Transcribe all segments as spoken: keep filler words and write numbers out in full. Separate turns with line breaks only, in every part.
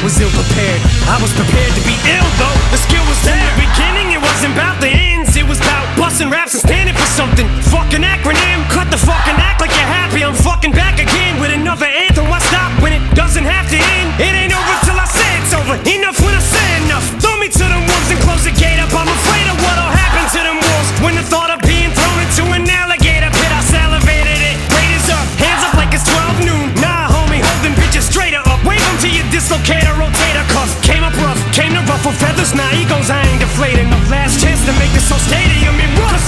was ill prepared. I was prepared to be ill though, the skill was there. In the beginning it wasn't about the ends, it was about busting raps and standing for something. Fucking acronym, cut the fucking act like you're happy. I'm fucking back again with another anthem. Why stop when it doesn't have to end? It ain't over till I say it's over. Enough when I say enough. Throw me to the wolves and close the gate up. I'm afraid of what'll happen to them wolves when the thought of being thrown into an alligator pit. I salivated it. Raiders up, hands up like it's twelve noon. Nah, homie, holding bitches straighter up. Wave them to your dislocator, rotator cuff. Came up rough, came to ruffle feathers. Nah, egos, I ain't deflated. No last chance to make this whole stadium in rust.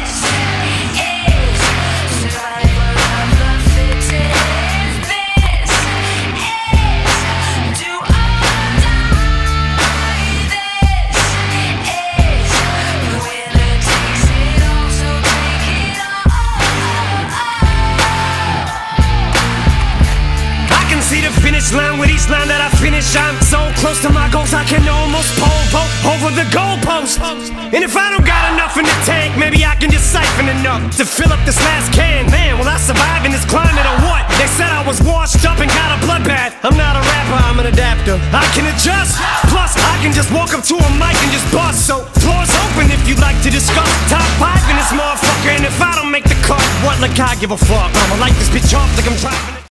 See the finish line with each line that I finish. I'm so close to my goals I can almost pole vault over the goalpost. And if I don't got enough in the tank, maybe I can just siphon enough to fill up this last can. Man, will I survive in this climate or what? They said I was washed up and got a bloodbath. I'm not a rapper, I'm an adapter. I can adjust, plus I can just walk up to a mic and just bust. So floor's open if you'd like to discuss. Top five in this motherfucker, and if I don't make the cut, what like I give a fuck? I'ma light this bitch off like I'm driving it.